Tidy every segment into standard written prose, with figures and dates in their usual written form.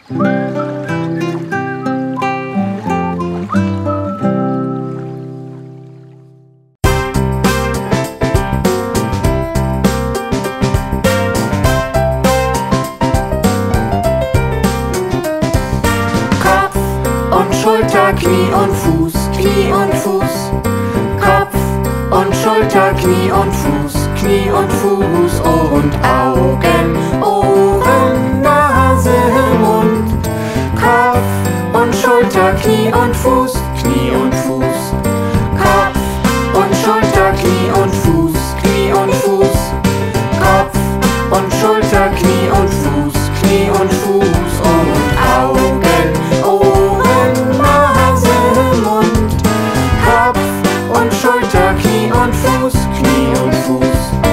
Schulter, Knie und Fuß, Knie und Fuß. Kopf und Schulter, Knie und Fuß, Knie und Fuß. Ohr und Augen, Ohren, Nase, Mund. Kopf und Schulter, Knie und Fuß, Knie und Fuß. Kopf und Schulter, Knie und Fuß, Knie und Fuß. Kopf und Schulter, Knie und Fuß, Knie und Fuß. Ohr und Augen, Ohren, Nase, Mund. Kopf und Schulter, Knie und Fuß, Knie und Fuß.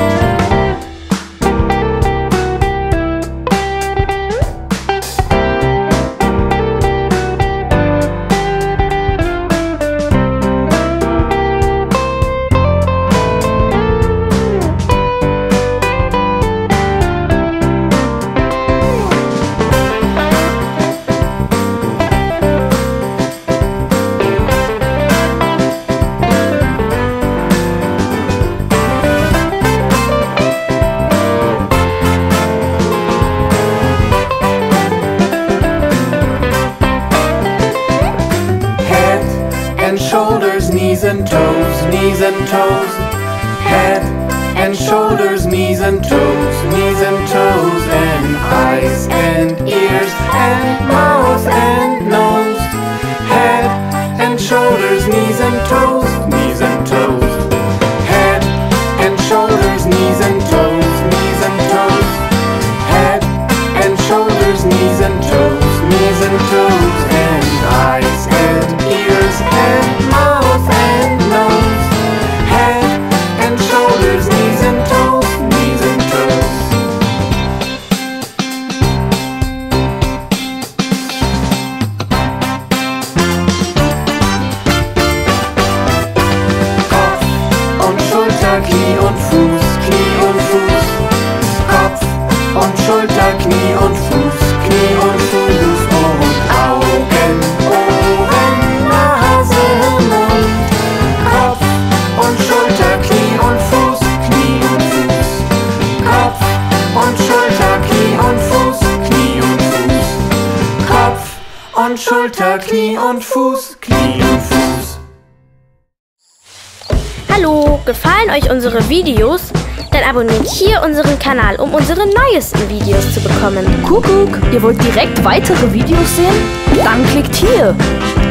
Shoulders, knees and toes, knees and toes. Head and shoulders, knees and toes, knees and toes. And eyes and ears and mouth and nose. Head and shoulders, knees and toes, knees and toes. Head and shoulders, knees and toes, knees and toes. Head and shoulders, knees and toes, knees and toes. And eyes and ears and mouth and nose. Head and shoulders, knees and toes, knees and toes. Kopf und Schulter, Knie und Fuß, Knie und Fuß. Kopf und Schulter, Knie und Fuß, Knie und Fuß. Ohr und Augen, Ohren, Nase, Mund. Kopf und Schulter, Knie und Fuß, Knie und Fuß. Kopf und Schulter, Knie und Fuß, Knie und Fuß. Kopf und Schulter, Knie und Fuß, Knie und Fuß. Hallo, gefallen euch unsere Videos? Dann abonniert hier unseren Kanal, um unsere neuesten Videos zu bekommen. Kuckuck, ihr wollt direkt weitere Videos sehen? Dann klickt hier.